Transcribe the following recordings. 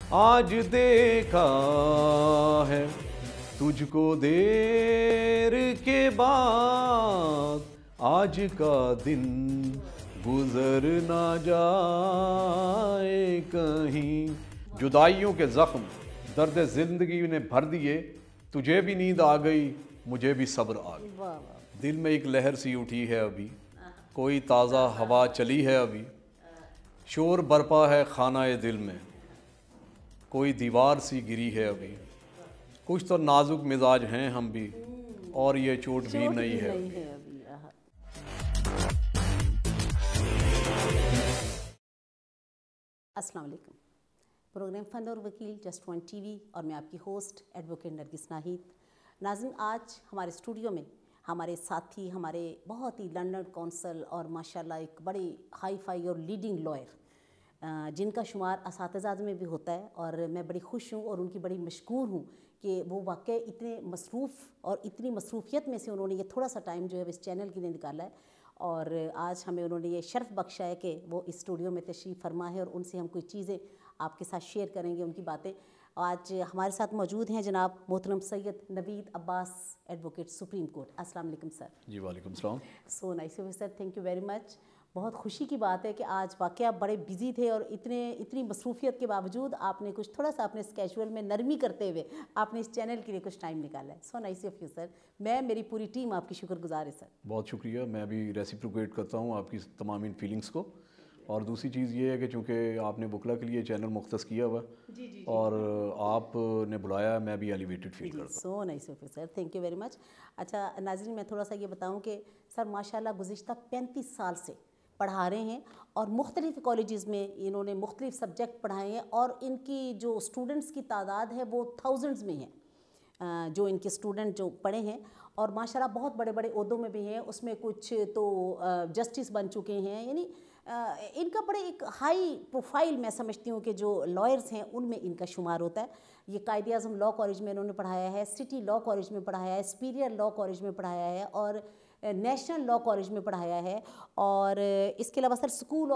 آج دیکھا ہے تجھ کو دیر کے بعد، آج کا دن گزر نہ جائے کہیں۔ جدائیوں کے زخم درد زندگی نے بھر دیے، تجھے بھی نیند آ گئی مجھے بھی صبر آ گیا۔ دل میں ایک لہر سی اٹھی ہے ابھی، کوئی تازہ ہوا چلی ہے ابھی، شور برپا ہے خانہ دل میں، کوئی دیوار سی گری ہے ابھی، کچھ تو نازک مزاج ہیں ہم بھی، اور یہ چوٹ بھی نہیں ہے ابھی۔ السلام علیکم، پروگرام فناوروکیل جسٹ ون ٹی وی اور میں آپ کی ہوسٹ ایڈوکیٹ نرگس ناہید۔ ناظرین، آج ہمارے اسٹوڈیو میں ہمارے ساتھی، ہمارے بہت ہی لنڈن کونسل اور ماشاءاللہ ایک بڑی ہائی فائی اور لیڈنگ لائر، جن کا شمار اساتذہ میں بھی ہوتا ہے، اور میں بڑی خوش ہوں اور ان کی بڑی مشکور ہوں کہ وہ واقعی اتنے مصروف اور اتنی مصروفیت میں سے انہوں نے یہ تھوڑا سا ٹائم جو ہے اس چینل کے لیے نکالا ہے، اور آج ہمیں انہوں نے یہ شرف بخشا ہے کہ وہ اس اسٹوڈیو میں تشریف فرما ہے اور ان سے ہم کوئی چیزیں آپ کے ساتھ شیئر کریں گے، ان کی باتیں۔ آج ہمارے ساتھ موجود ہیں جناب محترم Syed Naveed Abbas, advocate supreme court. السلام علیکم سر۔ جی وعلیکم السلام۔ So nice of you sir, thank you very much. بہت خوشی کی بات ہے کہ آج واقعہ آپ بڑے بزی تھے اور اتنی مصروفیت کے باوجود آپ نے کچھ تھوڑا سا اپنے اسکیجول میں نرمی کرتے ہوئے آپ نے اس چینل کے لیے کچھ ٹائم نکالا ہے۔ So nice of you sir, میری پوری ٹیم آپ کی شکر گزار ہے سر۔ بہت شکریہ، میں بھی ریسیپروکیٹ کرتا ہوں آپ کی تمام ان فیلنگس کو۔ اور دوسری چیز یہ ہے کہ چونکہ آپ نے بکلا کے لیے چینل مختص کیا ہوا اور آپ نے بلایا، میں بھی ایلیویٹڈ فیل کرتا ہوں۔ So nice of you sir, thank you very much. اچھا ناظرین، میں تھوڑا سا یہ بتاؤں کہ سر ماشاءاللہ گزشتہ 35 سال سے پڑھا رہے ہیں اور مختلف کالجز میں انہوں نے مختلف سبجیکٹ پڑھائے ہیں، اور ان کی جو اسٹوڈنٹس کی تعداد ہے وہ تھاؤزنڈز میں ہیں، جو ان کے اسٹوڈنٹ جو پڑھے ہیں، اور ماشاءاللہ بہت بڑے بڑے عہدوں میں بھی ہیں، اس میں کچھ تو جسٹس بن چکے ہیں، یعنی ان کا بڑے ایک ہائی پروفائل میں سمجھتی ہوں کہ جو لائرز ہیں ان میں ان کا شمار ہوتا ہے۔ یہ قائد اعظم لاء کالج میں انہوں نے پڑھایا ہے، سٹی لاء کالج میں پڑھایا ہے، سپیریئر لاء کالج میں پڑھایا ہے، اور نیشنل لاء کالج میں پڑھایا ہے، اور اس کے علاوہ سر اسکول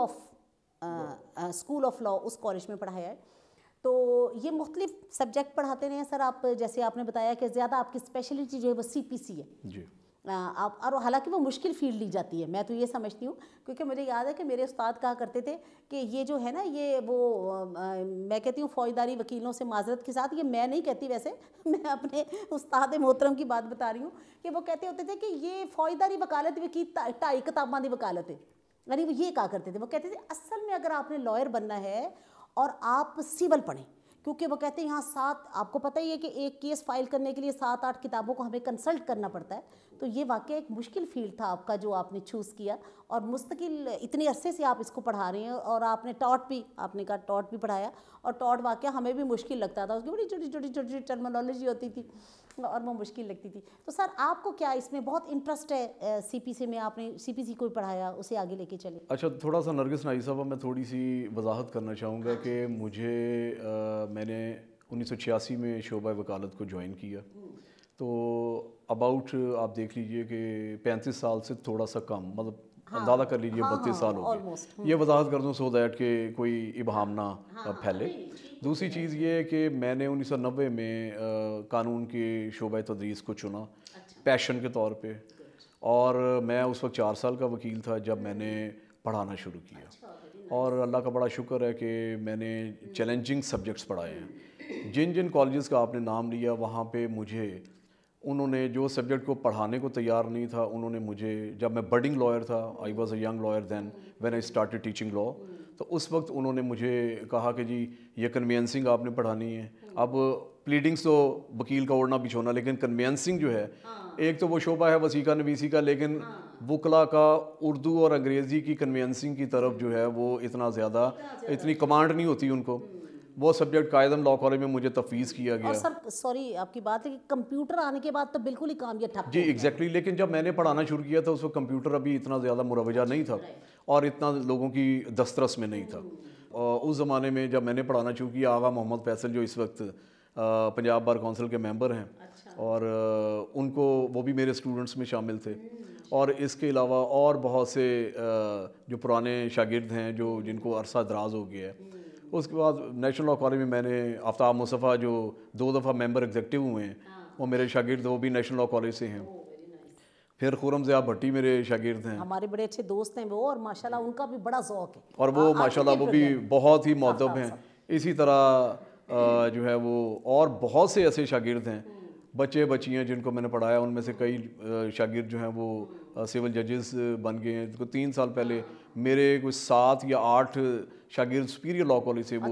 آف لاء اس کالج میں پڑھایا ہے۔ تو یہ مختلف سبجیکٹ پڑھاتے رہے ہیں سر آپ، جیسے آپ نے بتایا کہ زیادہ آپ کی اسپیشلٹی جو ہے وہ سی پی سی ہے جی، اور حالانکہ وہ مشکل فیلڈ لی جاتی ہے، میں تو یہ سمجھتی ہوں، کیونکہ مجھے یاد ہے کہ میرے استاد کہا کرتے تھے کہ یہ جو ہے نا، یہ وہ میں کہتی ہوں فوجداری وکیلوں سے معذرت کے ساتھ، یہ میں نہیں کہتی، ویسے میں اپنے استاد محترم کی بات بتا رہی ہوں، کہ وہ کہتے ہوتے تھے کہ یہ فوجداری وکالت کی 2.5 کتاباں دی وکالت ہے، یعنی وہ یہ کہا کرتے تھے، وہ کہتے تھے اصل میں اگر آپ نے لائر بننا ہے اور آپ سول پڑھیں، کیونکہ وہ کہتے ہیں یہاں 7، آپ کو پتہ ہی ہے کہ ایک کیس فائل کرنے کے لیے 7-8 کتابوں کو ہمیں کنسلٹ کرنا پڑتا ہے، تو یہ واقعی ایک مشکل فیلڈ تھا آپ کا جو آپ نے چوز کیا، اور مستقل اتنے عرصے سے آپ اس کو پڑھا رہے ہیں، اور آپ نے ٹاٹ بھی، آپ نے کہا ٹاٹ بھی پڑھایا، اور ٹاٹ واقعہ ہمیں بھی مشکل لگتا تھا، اس کی بڑی چھوٹی ٹرمینالوجی ہوتی تھی اور وہ مشکل لگتی تھی۔ تو سر آپ کو کیا اس میں بہت انٹرسٹ ہے سی پی سی میں، آپ نے سی پی سی کو پڑھایا، اسے آگے لے کے چلے؟ اچھا، تھوڑا سا نرگس نائی صاحبہ میں تھوڑی سی وضاحت کرنا چاہوں گا کہ میں نے 1986 میں شعبہ وکالت کو جوائن کیا، تو اباؤٹ آپ دیکھ لیجئے کہ 35 سال سے تھوڑا سا کم، مطلب اندازہ کر لیجئے 32 سال ہو گئے۔ یہ وضاحت کر دوں سو دیٹ کہ کوئی ابہام نہ پھیلے۔ دوسری چیز یہ ہے کہ میں نے 1990 میں قانون کے شعبہ تدریس کو چنا پیشن کے طور پہ، اور میں اس وقت 4 سال کا وکیل تھا جب میں نے پڑھانا شروع کیا، اور اللہ کا بڑا شکر ہے کہ میں نے چیلنجنگ سبجیکٹس پڑھائے ہیں۔ جن کالجز کا آپ نے نام لیا وہاں پہ مجھے انہوں نے جو سبجیکٹ کو پڑھانے کو تیار نہیں تھا، انہوں نے مجھے، جب میں بڈنگ لائر تھا، I was a young lawyer then when I started teaching law, تو اس وقت انہوں نے مجھے کہا کہ جی یہ کنوینسنگ آپ نے پڑھانی ہے۔ اب پلیڈنگس تو وکیل کا اوڑھنا بچھونا، لیکن کنوینسنگ جو ہے، ایک تو وہ شعبہ ہے وسیقہ نویسی کا، لیکن وکلا کا اردو اور انگریزی کی کنوینسنگ کی طرف جو ہے وہ اتنی کمانڈ نہیں ہوتی ان کو۔ وہ subject Quaid Azam law college میں مجھے تفویض کیا گیا۔ اور سر سوری آپ کی بات ہے کہ کمپیوٹر آنے کے بعد تو بالکل ہی کام یہ ٹھپ۔ جی ایگزیکٹلی، لیکن جب میں نے پڑھانا شروع کیا تھا اس وقت کمپیوٹر ابھی اتنا زیادہ مروجہ نہیں تھا اور اتنا لوگوں کی دسترس میں نہیں تھا۔ اس زمانے میں جب میں نے پڑھانا شروع کیا، آغا محمد فیصل جو اس وقت پنجاب بار کونسل کے ممبر ہیں، اور ان کو، وہ بھی میرے اسٹوڈنٹس میں شامل تھے، اور اس کے علاوہ اور بہت سے جو پرانے شاگرد ہیں جن کو عرصہ دراز ہو گیا ہے، اس کے بعد نیشنل لاء کالج میں میں نے آفتاب مصطفیٰ جو 2 دفعہ ممبر ایگزیکٹو ہوئے ہیں وہ میرے شاگرد، وہ بھی نیشنل لاء کالج سے ہیں. پھر خرم ضیاء بھٹی میرے شاگرد ہیں، ہمارے بڑے اچھے دوست ہیں وہ، اور ماشاءاللہ ان کا بھی بڑا ذوق ہے، اور وہ ماشاءاللہ وہ بھی بہت ہی مؤدب ہیں. اسی طرح جو ہے وہ اور بہت سے ایسے شاگرد ہیں، بچے بچیاں جن کو میں نے پڑھایا، ان میں سے کئی شاگرد جو ہیں وہ سول ججز بن گئے ہیں. 3 سال پہلے میرے کوئی 7 یا 8 شاگرد سپیریئر لاء کالج سے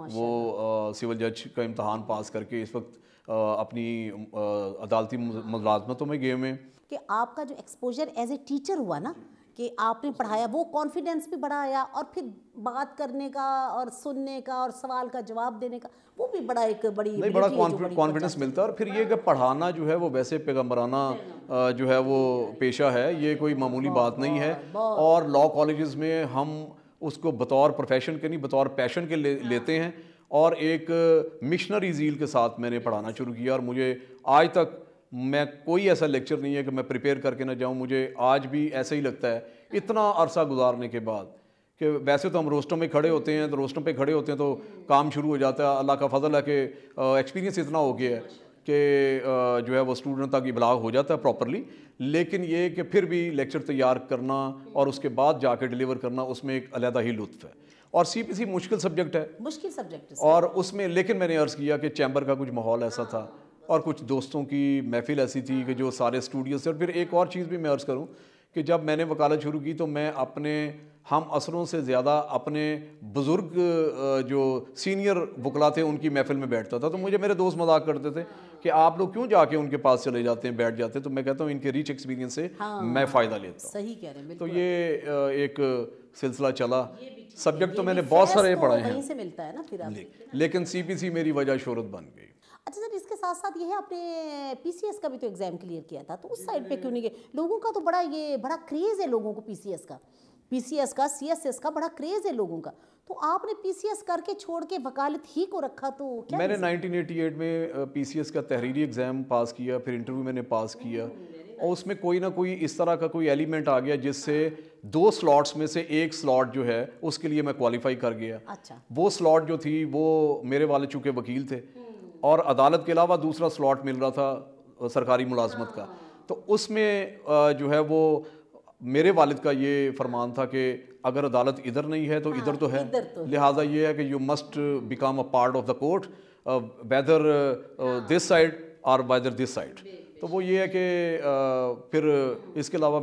وہ سول جج کا امتحان پاس کر کے اس وقت اپنی عدالتی ملازمتوں میں گئے ہوئے ہیں. کہ آپ کا جو ایکسپوجر ایز اے ٹیچر ہوا نا، کہ آپ نے پڑھایا، وہ کانفیڈنس بھی بڑا آیا، اور پھر بات کرنے کا اور سننے کا اور سوال کا جواب دینے کا، وہ بھی بڑا ایک بڑی بڑا کانفیڈنس ملتا ہے. اور پھر یہ کہ پڑھانا جو ہے وہ ویسے پیغمبرانہ جو ہے وہ پیشہ ہے، یہ کوئی معمولی بات نہیں ہے. اور لاء کالجز میں ہم اس کو بطور پروفیشن کے نہیں، بطور پیشن کے لیتے ہیں. اور ایک مشنری زیل کے ساتھ میں نے پڑھانا شروع کیا، اور مجھے آج تک میں کوئی ایسا لیکچر نہیں ہے کہ میں پریپیئر کر کے نہ جاؤں. مجھے آج بھی ایسا ہی لگتا ہے اتنا عرصہ گزارنے کے بعد کہ ویسے تو ہم روسٹوں میں کھڑے ہوتے ہیں، تو روسٹوں پہ کھڑے ہوتے ہیں تو کام شروع ہو جاتا ہے. اللہ کا فضل ہے کہ ایکسپیرینس اتنا ہو گیا ہے کہ جو ہے وہ اسٹوڈنٹ تک ابلاغ ہو جاتا ہے پراپرلی. لیکن یہ کہ پھر بھی لیکچر تیار کرنا اور اس کے بعد جا کے ڈیلیور کرنا، اس میں ایک علیحدہ ہی لطف ہے. اور CPC مشکل سبجیکٹ ہے، مشکل سبجیکٹ، اور اس میں لیکن میں نے عرض کیا کہ چیمبر کا کچھ ماحول ایسا تھا اور کچھ دوستوں کی محفل ایسی تھی کہ جو سارے اسٹوڈیوز تھے. اور پھر ایک اور چیز بھی میں عرض کروں کہ جب میں نے وکالت شروع کی تو میں اپنے ہم اثروں سے زیادہ اپنے بزرگ جو سینئر وکلا تھے ان کی محفل میں بیٹھتا تھا. تو مجھے میرے دوست مذاق کرتے تھے کہ آپ لوگ کیوں جا کے ان کے پاس چلے جاتے ہیں، بیٹھ جاتے ہیں. تو میں کہتا ہوں ان کے ریچ ایکسپیرینس سے میں فائدہ لیتا ہوں. صحیح کہہ رہے ہیں. تو یہ ایک سلسلہ چلا. سبجیکٹ تو میں نے بہت سارے پڑھائے ہیں، سے ملتا ہے نا پھر لیکن CPC میری وجہ شہرت بن گئی. اچھا سر، اس کے ساتھ ساتھ یہ ہے آپ نے PCS کا بھی تو ایگزام کلیئر کیا تھا، تو اس سائڈ پہ کیوں نہیں گئے؟ لوگوں کا تو بڑا کریز ہے لوگوں کو PCS کا CSS کا بڑا کریز ہے لوگوں کا. تو آپ نے PCS کر کے چھوڑ کے وکالت ہی کو رکھا، تو کیا؟ میں نے 1988 میں PCS کا تحریری ایگزام پاس کیا، پھر انٹرویو میں نے پاس کیا، اور اس میں کوئی نہ کوئی اس طرح کا کوئی ایلیمنٹ آ گیا جس سے 2 سلاٹس میں سے ایک سلاٹ جو ہے اس کے لیے میں کوالیفائی کر گیا. وہ سلاٹ جو تھی وہ میرے والد چونکہ وکیل تھے اور عدالت کے علاوہ دوسرا سلاٹ مل رہا تھا سرکاری ملازمت کا. تو اس میں جو ہے وہ میرے والد کا یہ فرمان تھا کہ اگر عدالت ادھر نہیں ہے تو ادھر تو ہے، لہٰذا یہ ہے کہ you must become a part of the court whether this side or whether this side. تو وہ یہ ہے کہ پھر اس کے علاوہ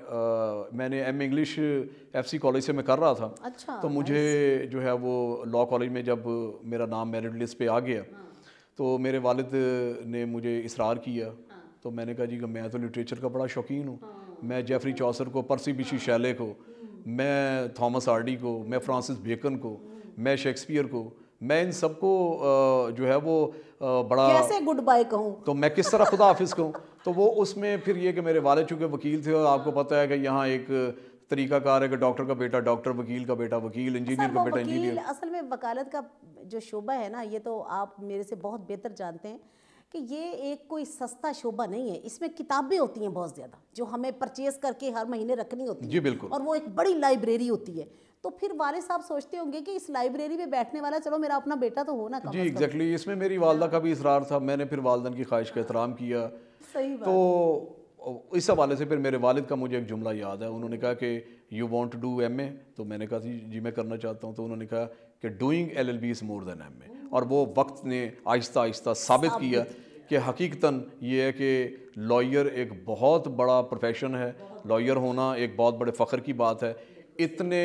میں نے ایم انگلش FC کالج سے میں کر رہا تھا. تو مجھے جو ہے وہ لاء کالج میں جب میرا نام میرٹ لسٹ پہ آ گیا تو میرے والد نے مجھے اصرار کیا. تو میں نے کہا جی کہ میں تو لٹریچر کا بڑا شوقین ہوں، میں جیفری چوسر کو، پرسی بشی شیلے کو، میں تھامس ہارڈی کو، میں فرانسس بیکن کو، میں شیکسپیئر کو، میں ان سب کو جو ہے وہ بڑا کیسے گڈ بائی کہوں، تو میں کس طرح خدا حافظ کہوں. تو وہ اس میں پھر یہ کہ میرے والد چونکہ وکیل تھے، اور آپ کو پتہ ہے کہ یہاں ایک طریقہ کار ہے کہ ڈاکٹر کا بیٹا ڈاکٹر، وکیل کا بیٹا وکیل، انجینئر کا بیٹا انجینئر. اصل میں وکالت کا جو شعبہ ہے نا، یہ تو آپ میرے سے بہت بہتر جانتے ہیں کہ یہ ایک کوئی سستا شعبہ نہیں ہے. اس میں کتابیں ہوتی ہیں بہت زیادہ جو ہمیں پرچیز کر کے ہر مہینے رکھنی ہوتی ہیں. جی بالکل. اور وہ ایک بڑی لائبریری ہوتی ہے. تو پھر والد صاحب سوچتے ہوں گے کہ اس لائبریری میں بیٹھنے والا چلو میرا اپنا بیٹا تو ہو نا. جی ایگزیکٹلی. اس میں میری والدہ کا بھی اصرار تھا، میں نے پھر والدین کی خواہش کا احترام کیا. صحیح بات. تو اس حوالے سے پھر میرے والد کا مجھے ایک جملہ یاد ہے. انہوں نے کہا کہ you want to do MA؟ تو میں نے کہا جی میں کرنا چاہتا ہوں. تو انہوں نے کہا کہ doing LLB is more than MA. اور وہ وقت نے آہستہ آہستہ ثابت کیا کہ حقیقتاً یہ ہے کہ لائر ایک بہت بڑا پروفیشن ہے. لائر ہونا ایک بہت بڑے فخر کی بات ہے. اتنے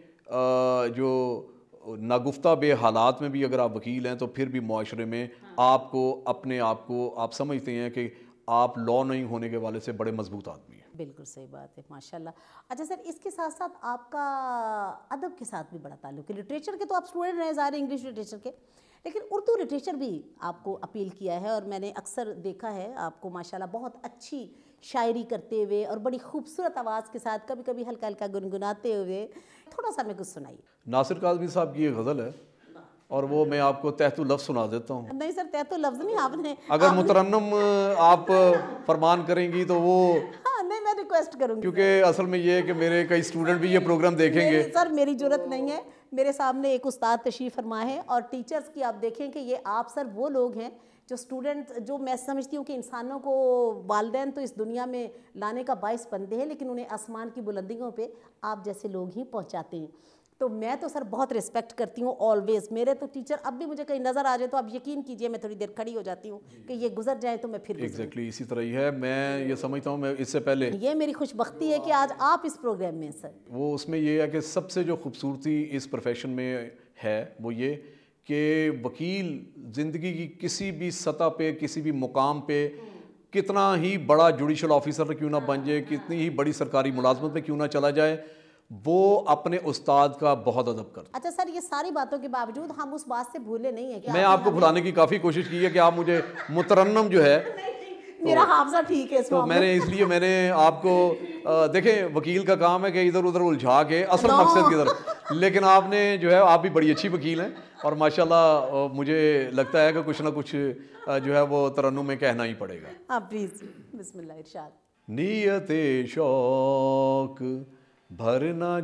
جو ناگفتہ بے حالات میں بھی اگر آپ وکیل ہیں تو پھر بھی معاشرے میں آپ کو اپنے آپ کو آپ سمجھتے ہیں کہ آپ لاء نہیں ہونے کے والے سے بڑے مضبوط آدمی ہیں. بالکل صحیح بات ہے، ماشاءاللہ. اچھا سر، اس کے ساتھ ساتھ آپ کا ادب کے ساتھ بھی بڑا تعلق ہے. لٹریچر کے تو آپ اسٹوڈنٹ رہے ظاہر انگلش لٹریچر کے، لیکن اردو لٹریچر بھی آپ کو اپیل کیا ہے. اور میں نے اکثر دیکھا ہے آپ کو ماشاءاللہ بہت اچھی شاعری کرتے ہوئے اور بڑی خوبصورت آواز کے ساتھ، کبھی کبھی ہلکا ہلکا گنگناتے ہوئے. تھوڑا سا میں کچھ سنائیے. ناصر کاظمی صاحب کی یہ غزل ہے اور وہ میں آپ کو تحت لفظ سنا دیتا ہوں. نہیں سر، تحت لفظ نہیں، آپ نے اگر مترنم آپ فرمان کریں گی تو وہ نہیں، میں ریکویسٹ کروں گی کیونکہ اصل میں یہ ہے کہ میرے کئی اسٹوڈنٹ بھی یہ پروگرام دیکھیں گے. سر میری جرت نہیں ہے، میرے سامنے ایک استاد تشریف فرما ہے, اور ٹیچرز کی آپ دیکھیں کہ یہ آپ سر وہ لوگ ہیں جو اسٹوڈنٹ, جو میں سمجھتی ہوں کہ انسانوں کو والدین تو اس دنیا میں لانے کا باعث بنتے ہیں, لیکن انہیں آسمان کی بلندیوں پہ آپ جیسے لوگ ہی پہنچاتے ہیں. تو میں تو سر بہت رسپیکٹ کرتی ہوں آلویز. میرے تو ٹیچر اب بھی مجھے کہیں نظر آ جائے تو آپ یقین کیجئے میں تھوڑی دیر کھڑی ہو جاتی ہوں کہ یہ گزر جائے تو میں پھر ایگزیکٹلی اسی طرح ہی ہے. میں یہ سمجھتا ہوں, میں اس سے پہلے یہ میری خوش بختی ہے کہ آج آپ اس پروگرام میں سر. وہ اس میں یہ ہے کہ سب سے جو خوبصورتی اس پروفیشن میں ہے وہ یہ کہ وکیل زندگی کی کسی بھی سطح پہ, کسی بھی مقام پہ, کتنا ہی بڑا جوڈیشل آفیسر کیوں نہ بن جائے, کتنی ہی بڑی سرکاری ملازمت پہ کیوں نہ چلا جائے, وہ اپنے استاد کا بہت ادب کرتا. اچھا سر, یہ ساری باتوں کے باوجود ہم اس بات سے بھولے نہیں ہیں کہ میں آپ کو بھلانے کی کافی کوشش کی ہے کہ آپ مجھے مترنم جو ہے, میرا حافظہ ٹھیک ہے, تو میں نے اس لیے میں نے آپ کو دیکھیں وکیل کا کام ہے کہ ادھر ادھر الجھا کے اصل مقصد کی طرف, لیکن آپ نے جو ہے, آپ بھی بڑی اچھی وکیل ہیں اور ماشاءاللہ مجھے لگتا ہے کہ کچھ نہ کچھ جو ہے وہ ترنم میں کہنا ہی پڑے گا. آپ پلیز بسم اللہ ارشاد. نیت شوق بھر نہ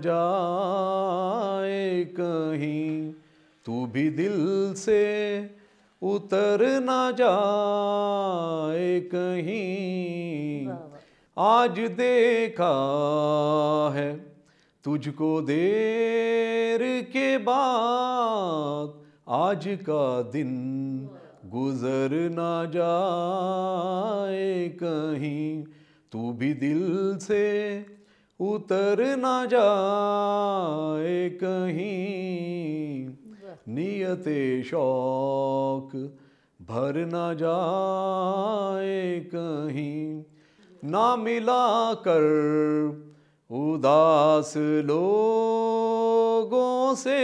جائے کہیں, تو بھی دل سے اتر نہ جائے کہیں, آج دیکھا ہے تجھ کو دیر کے بعد, آج کا دن گزر نہ جائے کہیں, تو بھی دل سے اتر نہ جائے کہیں, نیت شوق بھر نہ جائے کہیں, نہ ملا کر اداس لوگوں سے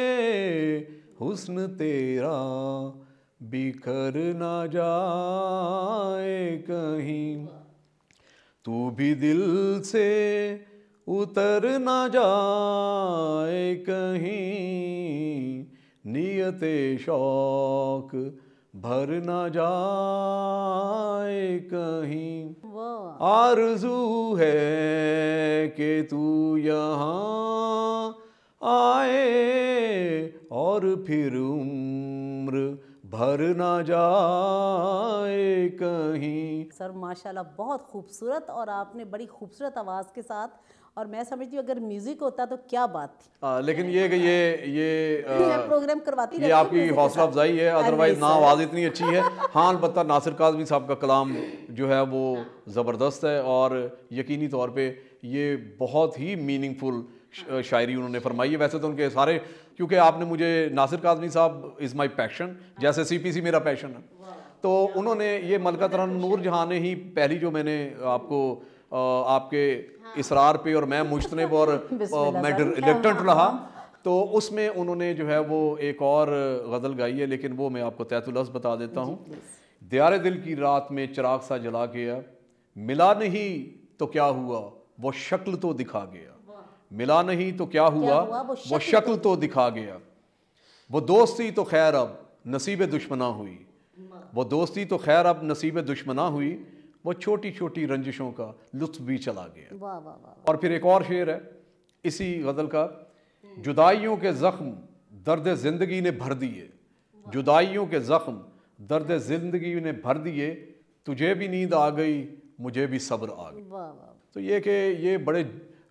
حسن تیرا بکھر نہ جائے کہیں, تو بھی دل سے اتر نہ جائے کہیں, نیت شوق بھر نہ جائے کہیں. آرزو ہے کہ تو یہاں آئے اور پھر عمر بھر نہ جائے کہیں. سر ماشاءاللہ بہت خوبصورت, اور آپ نے بڑی خوبصورت آواز کے ساتھ, اور میں سمجھتی ہوں اگر میوزک ہوتا تو کیا بات تھی. لیکن یہ کہ یہ پروگرام کرواتی یہ آپ کی حوصلہ افزائی ہے, ادروائز نہ آواز اتنی اچھی ہے. ہاں البتہ ناصر کاظمی صاحب کا کلام جو ہے وہ زبردست ہے, اور یقینی طور پہ یہ بہت ہی میننگ فل شاعری انہوں نے فرمائی ہے. ویسے تو ان کے سارے, کیونکہ آپ نے مجھے ناصر کاظمی صاحب از مائی پیشن, جیسے سی پی سی میرا پیشن ہے, تو انہوں نے یہ ملکہ ترنم نور جہاں نے ہی پہلی جو میں نے آپ کو آپ کے اصرار پہ, اور میں مجتنب اور میں ریلیکٹنٹ رہا, تو اس میں انہوں نے جو ہے وہ ایک اور غزل گائی ہے, لیکن وہ میں آپ کو تحت اللفظ بتا دیتا ہوں. دیار دل کی رات میں چراغ سا جلا گیا, ملا نہیں تو کیا ہوا وہ شکل تو دکھا گیا, ملا نہیں تو کیا ہوا وہ شکل تو دکھا گیا, وہ دوستی تو خیر اب نصیب دشمنا ہوئی, وہ دوستی تو خیر اب نصیب دشمنا ہوئی, وہ چھوٹی چھوٹی رنجشوں کا لطف بھی چلا گیا. اور پھر ایک اور شعر ہے اسی غزل کا, جدائیوں کے زخم درد زندگی نے بھر دیے, جدائیوں کے زخم درد زندگی نے بھر دیے, تجھے بھی نیند آ گئی مجھے بھی صبر آ گئی. تو یہ کہ یہ بڑے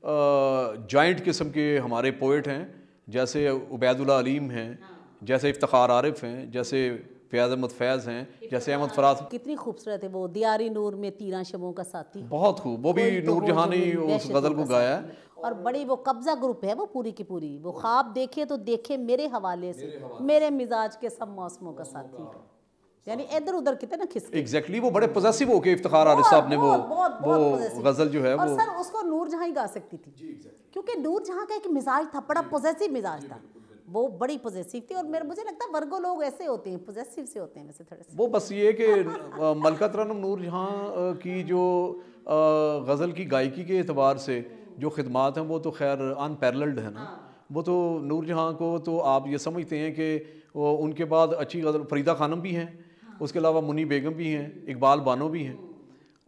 جائنٹ قسم کے ہمارے پوئٹ ہیں, جیسے عبید اللہ علیم ہیں, جیسے افتخار عارف ہیں, جیسے فیاض احمد فیض ہیں, جیسے احمد فراز. کتنی خوبصورت ہے وہ دیاری نور میں تیراں شبوں کا ساتھی, بہت خوب, وہ بھی نور جہاں نے اس غزل کو گایا ہے. اور بڑی وہ قبضہ گروپ ہے وہ پوری کی پوری, وہ خواب دیکھے تو دیکھے میرے حوالے سے, میرے مزاج کے سب موسموں کا ساتھی, یعنی ادھر ادھر کتنے نا کھسکے. ایگزیکٹلی وہ بڑے پوزیسو ہو کے افتخار عارف صاحب نے وہ غزل جو ہے, اور سر اس کو نور جہاں ہی گا سکتی تھی, کیونکہ نور جہاں کا ایک مزاج تھا, بڑا پوزیسو مزاج تھا, وہ بڑی پوزیسو تھی. اور مجھے لگتا ہے ورگو لوگ ایسے ہوتے ہیں, پوزیسو سے ہوتے ہیں ویسے تھوڑے سے. وہ بس یہ کہ ملکہ ترنم نور جہاں کی جو غزل کی گائیکی کے اعتبار سے جو خدمات ہیں وہ تو خیر ان پیرللڈ ہے نا. وہ تو نور جہاں کو تو آپ یہ سمجھتے ہیں کہ ان کے بعد اچھی غزل فریدہ خانم بھی ہیں, اس کے علاوہ منی بیگم بھی ہیں, اقبال بانو بھی ہیں,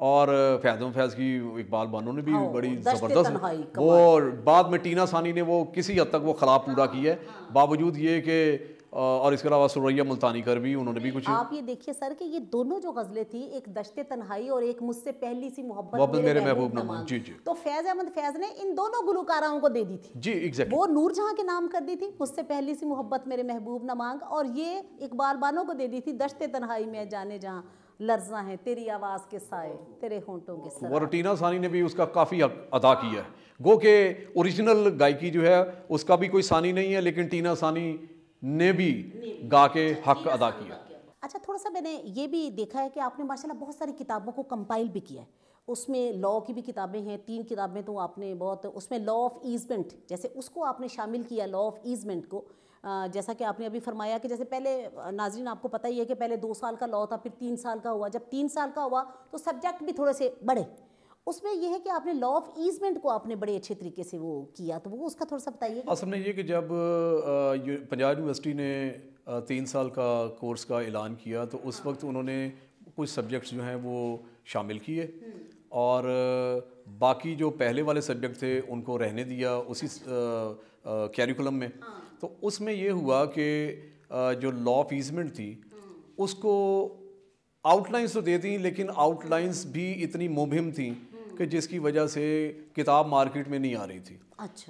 اور فیض کی اقبال بانو نے بھی بڑی زبردست، وہ بعد میں ٹینا ثانی نے وہ کسی حد تک وہ خراب پورا کیا ہے، باوجود یہ کہ اور اس کے علاوہ سریا ملتانی کر بھی انہوں نے بھی کچھ. آپ یہ دیکھیے سر کہ یہ دونوں جو غزلیں تھیں، ایک دشت تنہائی اور ایک مجھ سے پہلی سی محبت میرے محبوب نہ مانگ، جی جی، تو فیض احمد فیض نے ان دونوں گلوکاراؤں کو دے دی تھی. جی ایگزیکٹلی، وہ نور جہاں کے نام کر دی تھی مجھ سے پہلی سی محبت میرے محبوب نہ مانگ، اور یہ اقبال بانو کو دے دی تھی دشت تنہائی میں جانے جہاں لرزاں ہیں تیری آواز کے سائے تیرے ہونٹوں کے سر. اور ٹینا ثانی نے بھی اس کا کافی ادا کیا ہے، گو کہ اوریجنل گائیکی جو ہے اس کا بھی کوئی ثانی نہیں ہے، لیکن ٹینا ثانی نے بھی گا کے حق ادا کیا. اچھا تھوڑا سا میں نے یہ بھی دیکھا ہے کہ آپ نے ماشاءاللہ بہت ساری کتابوں کو کمپائل بھی کیا ہے، اس میں لاء کی بھی کتابیں ہیں، 3 کتابیں تو آپ نے بہت، اس میں لاء آف ایزمنٹ جیسے اس کو آپ نے شامل کیا، لاء آف ایزمنٹ کو، جیسا کہ آپ نے ابھی فرمایا کہ جیسے پہلے ناظرین آپ کو پتہ ہی ہے کہ پہلے 2 سال کا لاء تھا، پھر 3 سال کا ہوا، جب 3 سال کا ہوا تو سبجیکٹ بھی تھوڑے سے بڑھے. اس میں یہ ہے کہ آپ نے لاء آف ایزمنٹ کو آپ نے بڑے اچھے طریقے سے وہ کیا، تو وہ اس کا تھوڑا سا بتائیے. اصل میں یہ کہ جب پنجاب یونیورسٹی نے 3 سال کا کورس کا اعلان کیا تو اس وقت انہوں نے کچھ سبجیکٹس جو ہیں وہ شامل کیے، اور باقی جو پہلے والے سبجیکٹ تھے ان کو رہنے دیا اسی کیریکولم میں. تو اس میں یہ ہوا کہ جو لاء آف ایزمنٹ تھی اس کو آؤٹ لائنس تو دے دیں، لیکن آؤٹ لائنس بھی اتنی مبہم تھیں کہ جس کی وجہ سے کتاب مارکیٹ میں نہیں آ رہی تھی. اچھا.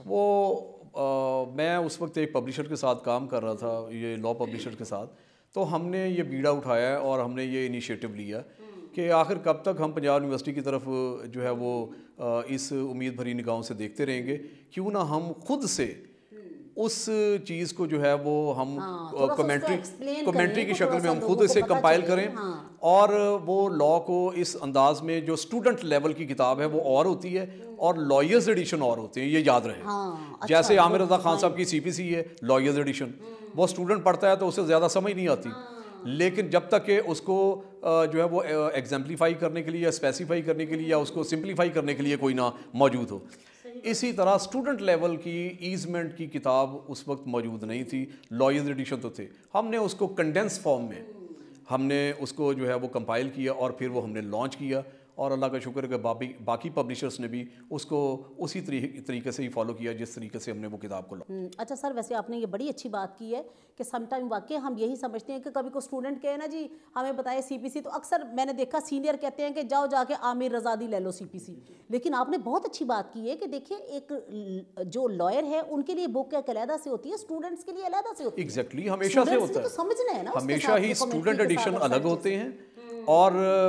وہ میں اس وقت ایک پبلشر کے ساتھ کام کر رہا تھا، یہ لاء پبلشر کے ساتھ، تو ہم نے یہ بیڑا اٹھایا اور ہم نے یہ انیشیٹو لیا کہ آخر کب تک ہم پنجاب یونیورسٹی کی طرف جو ہے وہ اس امید بھری نگاہوں سے دیکھتے رہیں گے، کیوں نہ ہم خود سے اس چیز کو جو ہے وہ ہم کمنٹری کی شکل میں ہم خود اسے کمپائل کریں، اور وہ لاء کو اس انداز میں، جو اسٹوڈنٹ لیول کی کتاب ہے وہ اور ہوتی ہے اور لائرز ایڈیشن اور ہوتے ہیں، یہ یاد رہے. جیسے عامر رضا خان صاحب کی CPC ہے لائرز ایڈیشن، وہ اسٹوڈنٹ پڑھتا ہے تو اسے زیادہ سمجھ نہیں آتی، لیکن جب تک کہ اس کو جو ہے وہ ایگزمپلیفائی کرنے کے لیے یا اسپیسیفائی کرنے کے لیے یا اس کو سمپلیفائی کرنے کے لیے کوئی نہ موجود ہو. اسی طرح اسٹوڈنٹ لیول کی ایزمنٹ کی کتاب اس وقت موجود نہیں تھی، لائرز ایڈیشن تو تھے. ہم نے اس کو کنڈینس فارم میں ہم نے اس کو جو ہے وہ کمپائل کیا اور پھر وہ ہم نے لانچ کیا، اور اللہ کا شکر ہے کہ باقی پبلشرز نے بھی اس کو اسی طریقے سے ہی فالو کیا جس طریقے سے ہم نے وہ کتاب کو لانچ. اچھا سر، ویسے آپ نے یہ بڑی اچھی بات کی ہے کہ سم ٹائم واقعی ہم یہی سمجھتے ہیں کہ کبھی کوئی اسٹوڈنٹ کہے نا جی ہمیں بتائے CPC، تو اکثر میں نے دیکھا سینئر کہتے ہیں کہ جاؤ جا کے عامر رضا دی لے لو CPC. لیکن آپ نے بہت اچھی بات کی ہے کہ دیکھیے ایک جو لائر ہے ان کے لیے بک ایک علیحدہ سے ہوتی ہے، اسٹوڈنٹس کے لیے علیحدہ سے ہوتی ہے. ایگزیکٹلی، ہمیشہ سے ہوتا ہے، سمجھنا ہے نا، ہمیشہ ہی اسٹوڈنٹ ایڈیشن الگ ہوتے ہیں اور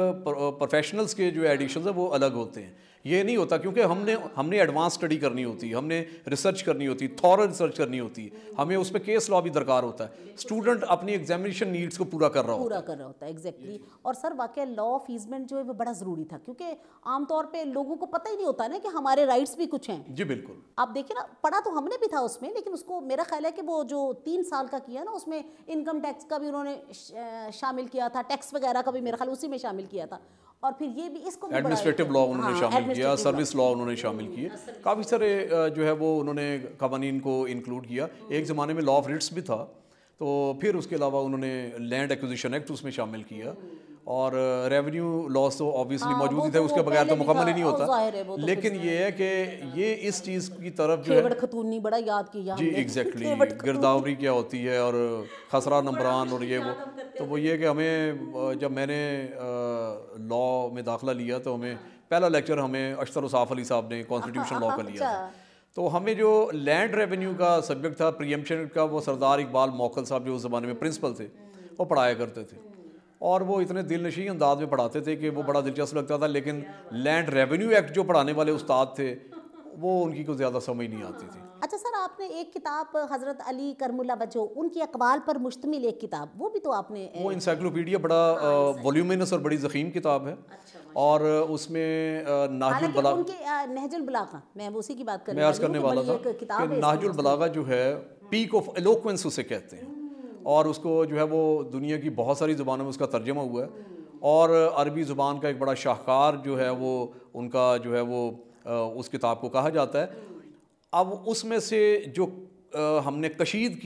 پروفیشنلز کے جو ایڈیشنز ہیں وہ الگ ہوتے ہیں. یہ نہیں ہوتا کیونکہ ہم نے ایڈوانس اسٹڈی کرنی ہوتی ہے، ہم نے ریسرچ کرنی ہوتی ہے، تھورو ریسرچ کرنی ہوتی ہے، ہمیں اس پہ کیس لاء بھی درکار ہوتا ہے. اسٹوڈنٹ اپنی ایگزامینیشن نیڈس کو پورا کر رہا ہوتا ہے. ایگزیکٹلی. اور سر واقعہ لاء آف ایزمنٹ جو ہے وہ بڑا ضروری تھا، کیونکہ عام طور پہ لوگوں کو پتہ ہی نہیں ہوتا نا کہ ہمارے رائٹس بھی کچھ ہیں. جی بالکل. آپ دیکھیں نا، پڑھا تو ہم نے بھی تھا اس میں، لیکن اس کو میرا خیال ہے کہ وہ جو 3 سال کا کیا نا اس میں انکم ٹیکس کا بھی انہوں نے شامل کیا تھا، ٹیکس وغیرہ کا بھی میرا خیال اسی میں شامل کیا تھا، اور پھر یہ بھی اس کو ایڈمنسٹریٹو لاء انہوں نے شامل کیا، سروس لاء انہوں نے شامل کیے، کافی سارے جو ہے وہ انہوں نے قوانین کو انکلوڈ کیا. ایک زمانے میں لاء آف ریٹس بھی تھا، تو پھر اس کے علاوہ انہوں نے لینڈ ایکوزیشن ایکٹ اس میں شامل کیا، اور ریونیو لاس تو آبویسلی موجود ہی تھے، اس کے بغیر تو مکمل ہی نہیں ہوتا. لیکن یہ ہے کہ یہ اس چیز کی طرف جو ہے خطونی بڑا یاد کیا جی ایگزیکٹلی، گرداوری کیا ہوتی ہے اور خسرہ نمبران اور یہ وہ، تو وہ یہ کہ ہمیں جب میں نے لاء میں داخلہ لیا تو ہمیں پہلا لیکچر ہمیں اشتر وصاف علی صاحب نے کانسٹیٹیوشن لاء کا لیا تھا. تو ہمیں جو لینڈ ریونیو کا سبجیکٹ تھا پریمپشن کا، وہ سردار اقبال موکل صاحب جو اس زمانے میں پرنسپل تھے وہ پڑھایا کرتے تھے، اور وہ اتنے دل نشین انداز میں پڑھاتے تھے کہ وہ بڑا دلچسپ لگتا تھا. لیکن لینڈ ریونیو ایکٹ جو پڑھانے والے استاد تھے وہ ان کی کوئی زیادہ سمجھ نہیں آتی تھی. اچھا سر، آپ نے ایک کتاب حضرت علی کرم اللہ وجہ ان کی اقوال پر مشتمل ایک کتاب، وہ بھی تو آپ نے، وہ انسائکلوپیڈیا بڑا ولیومینس اور بڑی ضخیم کتاب ہے، اور اس میں نہج البلاغہ، ان کے نہج البلاغہ، میں اسی کی بات کرنے والا تھا کہ نہج البلاغہ جو ہے پیک آف ایلوکوینس اسے کہتے ہیں، اور اس کو جو ہے وہ دنیا کی بہت ساری زبانوں میں اس کا ترجمہ ہوا ہے، اور عربی زبان کا ایک بڑا شاہکار جو ہے وہ ان کا جو ہے وہ اس کتاب کو کہا جاتا ہے. اب اس میں سے جو ہم نے کشید کیے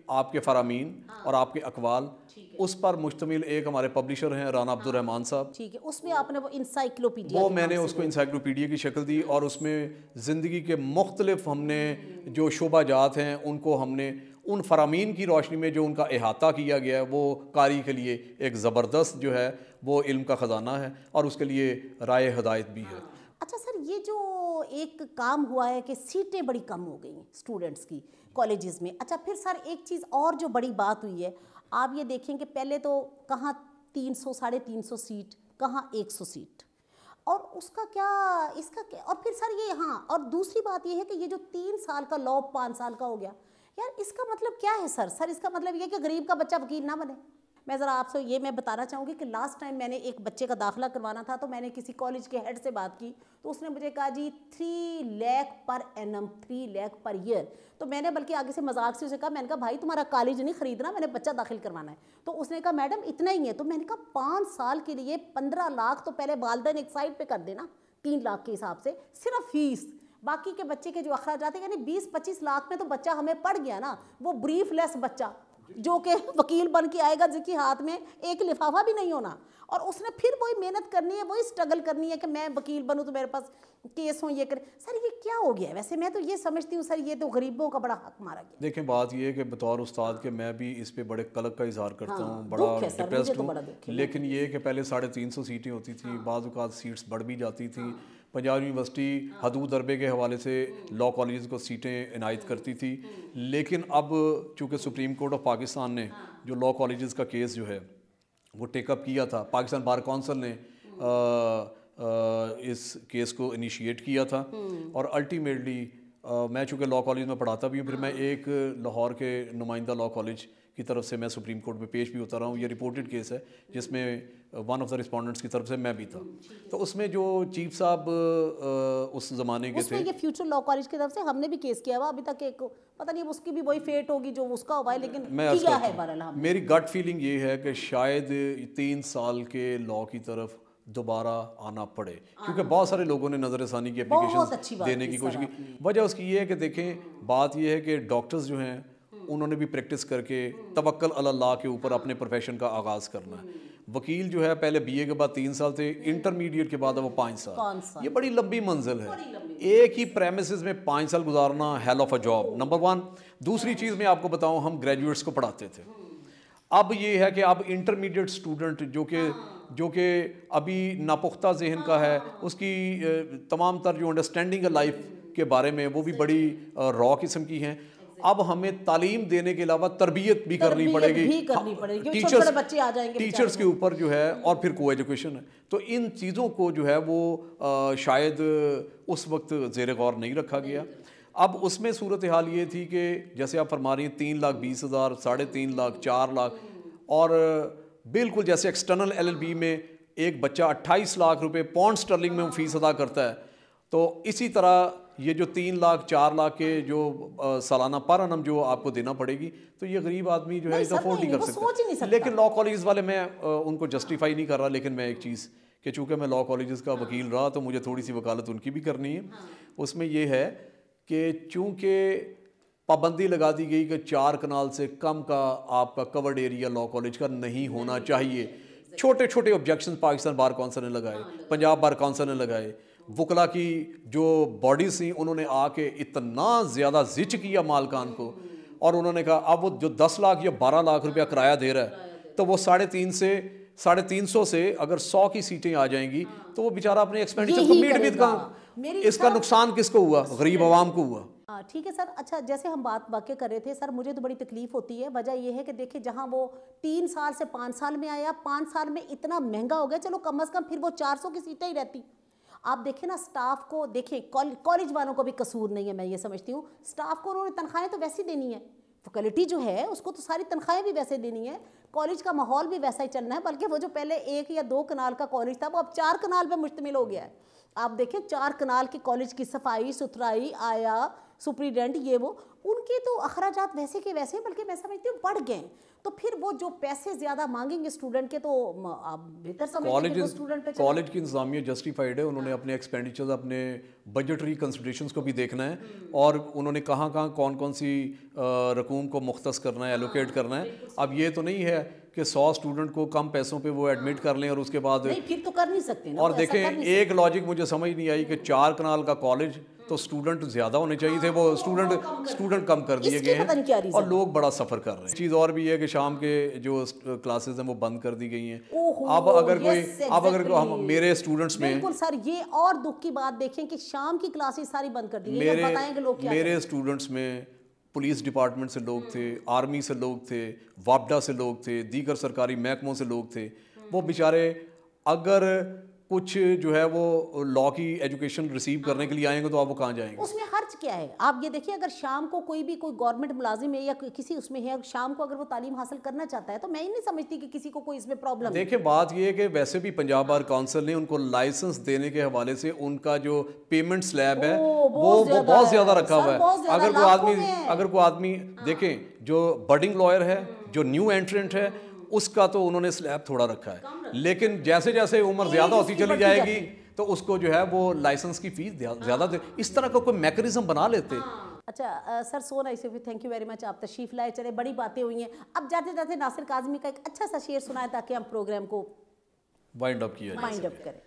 آپ کے فرامین اور آپ کے اقوال اس پر مشتمل ایک ہمارے پبلشر ہیں رانا عبدالرحمان صاحب. ٹھیک ہے, اس میں آپ نے وہ انسائکلوپیڈیا وہ میں نے اس کو انسائکلوپیڈیا کی شکل دی اور اس میں زندگی کے مختلف ہم نے جو شعبہ جات ہیں ان کو ہم نے ان فرامین کی روشنی میں جو ان کا احاطہ کیا گیا ہے وہ قاری کے لیے ایک زبردست جو ہے وہ علم کا خزانہ ہے اور اس کے لیے رائے ہدایت بھی ہے. اچھا سر, یہ جو ایک کام ہوا ہے کہ سیٹیں بڑی کم ہو گئی ہیں اسٹوڈنٹس کی کالجز میں. اچھا پھر سر ایک چیز اور جو بڑی بات ہوئی ہے, آپ یہ دیکھیں کہ پہلے تو کہاں 300 350 سیٹ, کہاں 100 سیٹ, اور اس کا کیا اور پھر سر یہ ہاں, اور دوسری بات یہ ہے کہ یہ جو 3 سال کا لا 5 سال کا ہو گیا یار, اس کا مطلب کیا ہے سر اس کا مطلب یہ کہ غریب کا بچہ وکیل نہ بنے. میں ذرا آپ سے یہ میں بتانا چاہوں گی کہ لاسٹ ٹائم میں نے ایک بچے کا داخلہ کروانا تھا, تو میں نے کسی کالج کے ہیڈ سے بات کی تو اس نے مجھے کہا جی 3 lakh per annum, 3 lakh per year. تو میں نے بلکہ آگے سے مذاق سے اسے کہا, میں نے کہا بھائی تمہارا کالج نہیں خریدنا, میں نے بچہ داخل کروانا ہے. تو اس نے کہا میڈم اتنا ہی ہے. تو میں نے کہا 5 سال کے لیے 15 لاکھ تو پہلے والدین ایک سائڈ پہ کر دینا 3 لاکھ کے حساب سے صرف فیس, باقی کے بچے کے جو اخراجات ہیں یعنی 20-25 لاکھ میں تو بچہ ہمیں پڑ گیا نا. وہ بریف لیس بچہ جو کہ وکیل بن کے آئے گا جس کے ہاتھ میں ایک لفافہ بھی نہیں ہونا, اور اس نے پھر وہی محنت کرنی ہے, وہی اسٹرگل کرنی ہے کہ میں وکیل بنوں تو میرے پاس کیس ہوں, یہ کرے. سر یہ کیا ہو گیا ہے؟ ویسے میں تو یہ سمجھتی ہوں سر یہ تو غریبوں کا بڑا حق مارا گیا. دیکھیں بات یہ ہے کہ بطور استاد کے میں بھی اس پہ بڑے قلق کا اظہار کرتا ہوں, بڑا ڈپریسڈ ہوں, لیکن یہ کہ پہلے 350 سیٹیں ہوتی تھیں, بعض اوقات سیٹس بڑھ بھی جاتی تھیں. پنجاب یونیورسٹی حدود ضربے کے حوالے سے لاء کالجز کو سیٹیں عنایت کرتی تھی, لیکن اب چونکہ سپریم کورٹ آف پاکستان نے جو لاء کالجز کا کیس جو ہے وہ ٹیک اپ کیا تھا, پاکستان بار کونسل نے اس کیس کو انیشیٹ کیا تھا, اور الٹیمیٹلی میں چونکہ لاء کالج میں پڑھاتا بھی ہوں, پھر میں ایک لاہور کے نمائندہ لاء کالج کی طرف سے میں سپریم کورٹ میں پیش بھی ہوتا رہا ہوں. یہ رپورٹڈ کیس ہے جس میں ون آف دا رسپونڈنٹس کی طرف سے میں بھی تھا. تو اس میں جو چیف صاحب اس زمانے کے تھے, یہ فیوچر لاء کالج کی طرف سے ہم نے بھی کیس کیا ہوا, ابھی تک ایک پتہ نہیں اس کی بھی وہی فیٹ ہوگی جو اس کا ہوا ہے, لیکن کیا ہے بہرحال. میری گٹ فیلنگ یہ ہے کہ شاید 3 سال کے لاء کی طرف دوبارہ آنا پڑے, کیونکہ بہت سارے لوگوں نے نظر ثانی کی اپلیکیشن دینے کی کوشش کی. وجہ اس کی یہ ہے کہ دیکھیں بات یہ ہے کہ ڈاکٹرز جو ہیں انہوں نے بھی پریکٹس کر کے توکل علی اللہ کے اوپر اپنے پروفیشن کا آغاز کرنا ہے. وکیل جو ہے پہلے بی اے کے بعد 3 سال تھے, انٹرمیڈیٹ کے بعد وہ 5 سال. یہ بڑی لمبی منزل ہے, ایک ہی پریمیسز میں 5 سال گزارنا hell of a job, number 1. دوسری چیز میں آپ کو بتاؤں, ہم گریجویٹس کو پڑھاتے تھے. اب یہ ہے کہ اب انٹرمیڈیٹ اسٹوڈنٹ جو کہ ابھی ناپختہ ذہن کا ہے, اس کی تمام تر جو انڈرسٹینڈنگ ہے لائف کے بارے میں وہ بھی بڑی را قسم کی ہیں. اب ہمیں تعلیم دینے کے علاوہ تربیت بھی کرنی پڑے گی, ٹیچرز کے اوپر جو ہے, اور پھر کو ایجوکیشن ہے. تو ان چیزوں کو جو ہے وہ شاید اس وقت زیر غور نہیں رکھا گیا. اب اس میں صورتحال یہ تھی کہ جیسے آپ فرما رہی ہیں 3,20,000, 3.5 لاکھ, 4 لاکھ, اور بالکل جیسے ایکسٹرنل LLB میں ایک بچہ 28 لاکھ روپے پاؤنڈ اسٹرلنگ میں فیس ادا کرتا ہے, تو اسی طرح یہ جو 3 لاکھ 4 لاکھ کے جو سالانہ پر انم جو آپ کو دینا پڑے گی, تو یہ غریب آدمی جو ہے اس افورڈ نہیں کر سکتا. لیکن لاء کالجز والے میں ان کو جسٹیفائی نہیں کر رہا, لیکن میں ایک چیز کہ چونکہ میں لاء کالجز کا وکیل رہا تو مجھے تھوڑی سی وکالت ان کی بھی کرنی ہے. اس میں یہ ہے کہ چونکہ پابندی لگا دی گئی کہ 4 کنال سے کم کا آپ کا کورڈ ایریا لاء کالج کا نہیں ہونا چاہیے. چھوٹے چھوٹے آبجیکشن پاکستان بار کونسل نے لگائے, پنجاب بار کونسل نے لگائے, وکلا کی جو باڈیز تھیں انہوں نے آ کے اتنا زیادہ زچ کیا مالکان کو, اور انہوں نے کہا اب وہ جو 10 لاکھ یا 12 لاکھ روپیہ کرایہ دے رہا ہے تو وہ 350 سے اگر 100 کی سیٹیں آ جائیں گی تو وہ بیچارہ اپنے ایکسپینڈیچر کو میٹ بھی کہاں, اس کا نقصان کس کو ہوا؟ غریب عوام کو ہوا. ٹھیک ہے سر. اچھا جیسے ہم بات واقع کر رہے تھے سر, مجھے تو بڑی تکلیف ہوتی ہے. وجہ یہ ہے کہ دیکھیں جہاں وہ 3 سال سے 5 سال میں آیا, 5 سال میں اتنا مہنگا ہو گیا, چلو کم از کم پھر وہ 400 کی سیٹیں ہی رہتی. آپ دیکھیں نا سٹاف کو, دیکھیں کالج والوں کو بھی قصور نہیں ہے, میں یہ سمجھتی ہوں. سٹاف کو انہوں نے تنخواہیں تو ویسی دینی ہے, فیکلٹی جو ہے اس کو تو ساری تنخواہیں بھی ویسے دینی ہے. کالج کا ماحول بھی ویسا ہی چلنا ہے، بلکہ وہ جو پہلے 1 یا 2 کنال کا کالج تھا وہ اب 4 کنال پہ مشتمل ہو گیا ہے. آپ دیکھیں 4 کنال کے کالج کی صفائی ستھرائی، آیا سپریڈنٹ، یہ وہ ان کے تو اخراجات ویسے کے ویسے ہیں، بلکہ میں سمجھتی ہوں بڑھ گئے. تو پھر وہ جو پیسے زیادہ مانگیں گے اسٹوڈنٹ کے، تو آپ بہتر سمجھتے ہیں کہ وہ اسٹوڈنٹ پہ کالج کی انتظامیہ جسٹیفائڈ ہے. انہوں نے اپنے ایکسپینڈیچرز، اپنے بجٹری کنسیڈریشنز کو بھی دیکھنا ہے، اور انہوں نے کہاں کون کون سی رقوم کو مختص کرنا ہے، ایلوکیٹ کرنا ہے. اب یہ تو نہیں ہے کہ 100 اسٹوڈنٹ کو کم پیسوں پہ وہ ایڈمٹ کر لیں اور اس کے بعد پھر تو کر نہیں سکتے. اور دیکھیں ایک لاجک مجھے سمجھ نہیں آئی کہ 4 کنال کا کالج تو اسٹوڈنٹ زیادہ ہونے چاہیے تھے، وہ اسٹوڈنٹ کم کر دیے گئے ہیں اور لوگ بڑا سفر کر رہے ہیں. چیز اور بھی ہے کہ شام کے جو کلاسز ہیں وہ بند کر دی گئی ہیں. اب اگر ہم میرے اسٹوڈنٹس میں بالکل سر، یہ اور دکھ کی بات دیکھیں کہ شام کی کلاسز ساری بند کر دی گئی. بتائیں کہ لوگ کیا میرے اسٹوڈنٹس میں پولیس ڈپارٹمنٹ سے لوگ تھے، آرمی سے لوگ تھے، وابڈا سے لوگ تھے، دیگر سرکاری محکموں سے لوگ تھے. وہ بیچارے اگر کچھ جو ہے وہ لاء کی ایجوکیشن ریسیو کرنے کے لیے آئیں گے تو آپ وہ کہاں جائیں گے؟ اس میں خرچ کیا ہے؟ آپ یہ دیکھیں اگر شام کو کوئی گورنمنٹ ملازم ہے یا کسی اس میں ہے، شام کو اگر وہ تعلیم حاصل کرنا چاہتا ہے تو میں ہی نہیں سمجھتی کہ کسی کو کوئی اس میں پرابلم ہے. دیکھیں بات یہ ہے کہ ویسے بھی پنجاب بار کونسل نے ان کو لائسنس دینے کے حوالے سے ان کا جو پیمنٹ سلیب ہے وہ بہت زیادہ رکھا ہوا ہے. اگر کوئی آدمی دیکھیں جو بڈنگ لائر ہے، جو نیو انٹرنٹ ہے، اس کا تو انہوں نے سلیب تھوڑا رکھا ہے، لیکن جیسے جیسے عمر زیادہ ہوتی چلی جائے گی تو اس کو جو ہے وہ لائسنس کی فیس زیادہ دے. اس طرح کا کوئی میکانزم بنا لیتے. اچھا sir, so nice of you, thank you very much. آپ تشریف لائے، چلے بڑی باتیں ہوئی ہیں. اب جاتے جاتے ناصر کاظمی کا ایک اچھا سا شعر سنائیں تاکہ ہم پروگرام کو وائنڈ اپ کیا وائنڈ اپ کریں.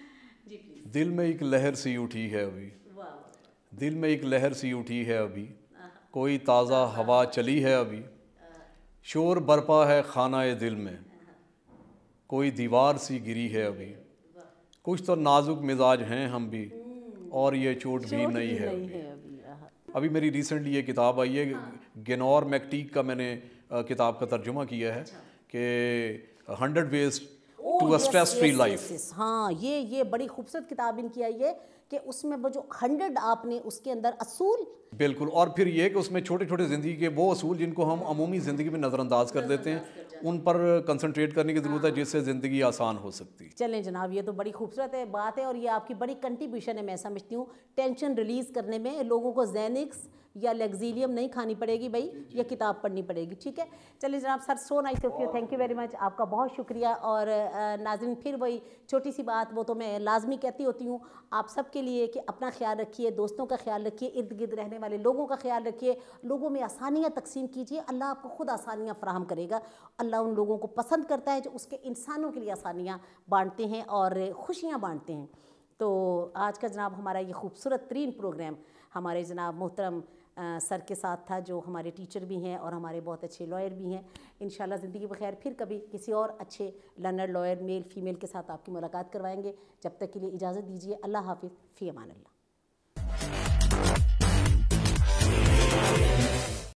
دل میں ایک لہر سی اٹھی ہے ابھی، دل میں ایک لہر سی اٹھی ہے ابھی، کوئی تازہ ہوا چلی ہے ابھی، شور برپا ہے خانہ دل میں، کوئی دیوار سی گری ہے ابھی، کچھ تو نازک مزاج ہیں ہم بھی، اور یہ چوٹ بھی نہیں ہے ابھی. ابھی میری ریسنٹلی یہ کتاب آئی ہے، گنور میکٹیک کا میں نے کتاب کا ترجمہ کیا ہے کہ 100 ways to a stress free life. ہاں یہ بڑی خوبصورت کتاب ان کی آئی ہے کہ اس میں وہ جو 100 آپ نے اس کے اندر اصول، بالکل، اور پھر یہ کہ اس میں چھوٹے چھوٹے زندگی کے وہ اصول جن کو ہم عمومی زندگی میں نظر انداز کر دیتے ہیں، ان پر کنسنٹریٹ کرنے کی ضرورت ہے جس سے زندگی آسان ہو سکتی. چلیں جناب، یہ تو بڑی خوبصورت بات ہے اور یہ آپ کی بڑی کنٹریبیوشن ہے. میں سمجھتی ہوں ٹینشن ریلیز کرنے میں لوگوں کو زینکس یا لیگزیلیم نہیں کھانی پڑے گی بھائی، یہ کتاب پڑھنی پڑے گی. ٹھیک ہے، چلیے جناب sir, so nice of you, thank you very much. آپ کا بہت شکریہ. اور ناظرین پھر وہی چھوٹی سی بات، وہ تو میں لازمی کہتی ہوتی ہوں آپ سب کے لیے کہ اپنا خیال رکھیے، دوستوں کا خیال رکھیے، ارد گرد رہنے والے لوگوں کا خیال رکھیے، لوگوں میں آسانیاں تقسیم کیجیے. اللہ آپ کو خود آسانیاں فراہم کرے گا. اللہ ان لوگوں کو پسند کرتا ہے جو اس کے انسانوں کے لیے آسانیاں بانٹتے ہیں اور خوشیاں بانٹتے ہیں. تو آج کا جناب ہمارا یہ خوبصورت ترین پروگرام ہمارے جناب محترم سر کے ساتھ تھا، جو ہمارے ٹیچر بھی ہیں اور ہمارے بہت اچھے لائر بھی ہیں. انشاءاللہ زندگی بخیر پھر کبھی کسی اور اچھے لرنر لائر میل فیمیل کے ساتھ آپ کی ملاقات کروائیں گے. جب تک کے لیے اجازت دیجیے. اللہ حافظ، فی امان اللہ.